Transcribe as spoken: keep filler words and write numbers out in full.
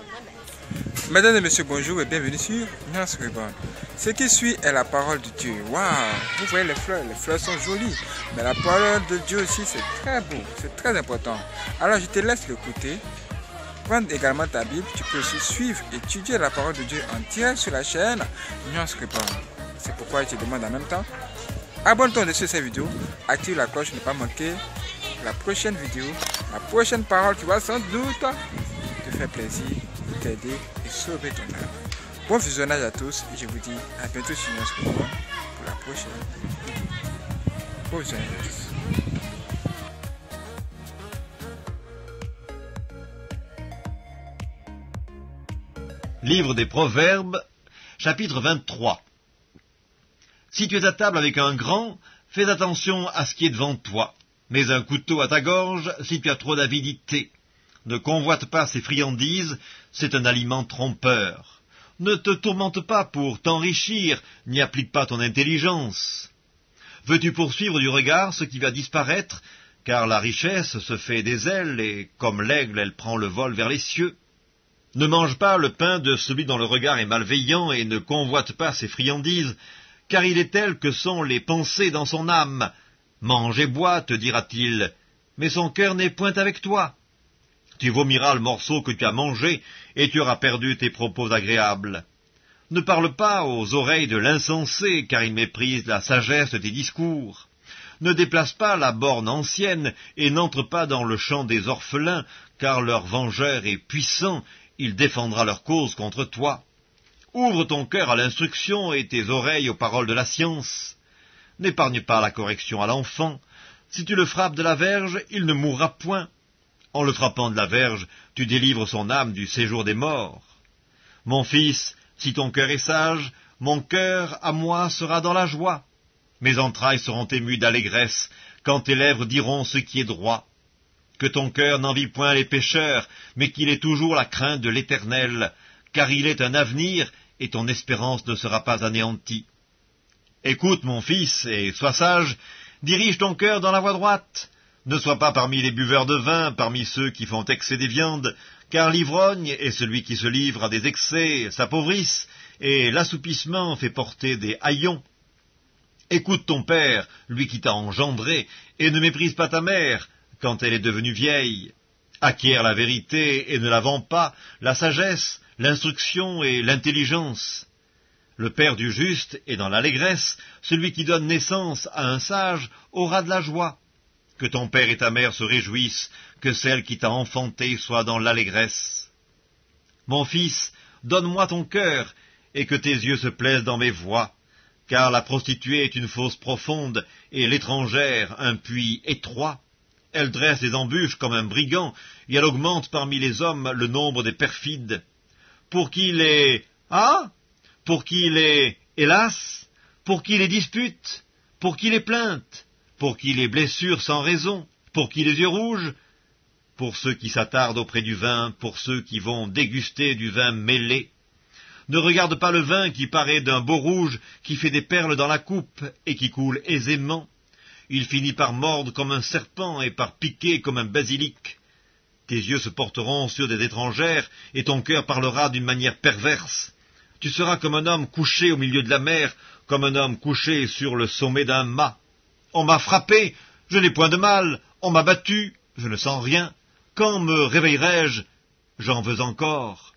Mesdames et messieurs, bonjour et bienvenue sur Nuance Reborn. Ce qui suit est la parole de Dieu. Waouh! Vous voyez les fleurs, les fleurs sont jolies. Mais la parole de Dieu aussi, c'est très beau, c'est très important. Alors je te laisse l'écouter. Prends également ta Bible, tu peux aussi suivre, étudier la parole de Dieu en direct sur la chaîne Nuance Reborn. C'est pourquoi je te demande en même temps, abonne-toi sur cette vidéo, active la cloche pour ne pas manquer la prochaine vidéo, la prochaine parole qui va sans doute te faire plaisir, t'aider et sauver ton âme. Bon visionnage à tous et je vous dis à bientôt sur Nuance Reborn pour la prochaine vidéo. Bon visionnage à tous. Livre des Proverbes, chapitre vingt-trois. Si tu es à table avec un grand, fais attention à ce qui est devant toi. Mets un couteau à ta gorge si tu as trop d'avidité. Ne convoite pas ces friandises, c'est un aliment trompeur. Ne te tourmente pas pour t'enrichir, n'y applique pas ton intelligence. Veux-tu poursuivre du regard ce qui va disparaître, car la richesse se fait des ailes, et comme l'aigle, elle prend le vol vers les cieux. Ne mange pas le pain de celui dont le regard est malveillant, et ne convoite pas ses friandises, car il est tel que sont les pensées dans son âme. Mange et bois, te dira-t-il, mais son cœur n'est point avec toi. Tu vomiras le morceau que tu as mangé, et tu auras perdu tes propos agréables. Ne parle pas aux oreilles de l'insensé, car il méprise la sagesse de tes discours. Ne déplace pas la borne ancienne, et n'entre pas dans le champ des orphelins, car leur vengeur est puissant, il défendra leur cause contre toi. Ouvre ton cœur à l'instruction et tes oreilles aux paroles de la science. N'épargne pas la correction à l'enfant. Si tu le frappes de la verge, il ne mourra point. En le frappant de la verge, tu délivres son âme du séjour des morts. Mon fils, si ton cœur est sage, mon cœur à moi sera dans la joie. Mes entrailles seront émues d'allégresse, quand tes lèvres diront ce qui est droit. Que ton cœur n'envie point les pécheurs, mais qu'il ait toujours la crainte de l'Éternel, car il est un avenir, et ton espérance ne sera pas anéantie. Écoute, mon fils, et sois sage, dirige ton cœur dans la voie droite. Ne sois pas parmi les buveurs de vin, parmi ceux qui font excès des viandes, car l'ivrogne et celui qui se livre à des excès s'appauvrissent, et l'assoupissement fait porter des haillons. Écoute ton père, lui qui t'a engendré, et ne méprise pas ta mère, quand elle est devenue vieille. Acquiert la vérité et ne la vends pas, la sagesse, l'instruction et l'intelligence. Le père du juste est dans l'allégresse, celui qui donne naissance à un sage aura de la joie. Que ton père et ta mère se réjouissent, que celle qui t'a enfanté soit dans l'allégresse. Mon fils, donne-moi ton cœur, et que tes yeux se plaisent dans mes voies, car la prostituée est une fosse profonde, et l'étrangère un puits étroit. Elle dresse des embûches comme un brigand, et elle augmente parmi les hommes le nombre des perfides. Pour qui les... Ah? Pour qui les... Hélas? Pour qui les disputes? Pour qui les plaintes? Pour qui les blessures sans raison? Pour qui les yeux rouges? Pour ceux qui s'attardent auprès du vin, pour ceux qui vont déguster du vin mêlé. Ne regarde pas le vin qui paraît d'un beau rouge, qui fait des perles dans la coupe, et qui coule aisément. Il finit par mordre comme un serpent et par piquer comme un basilic. Tes yeux se porteront sur des étrangères, et ton cœur parlera d'une manière perverse. Tu seras comme un homme couché au milieu de la mer, comme un homme couché sur le sommet d'un mât. On m'a frappé, je n'ai point de mal, on m'a battu, je ne sens rien. Quand me réveillerai-je? J'en veux encore.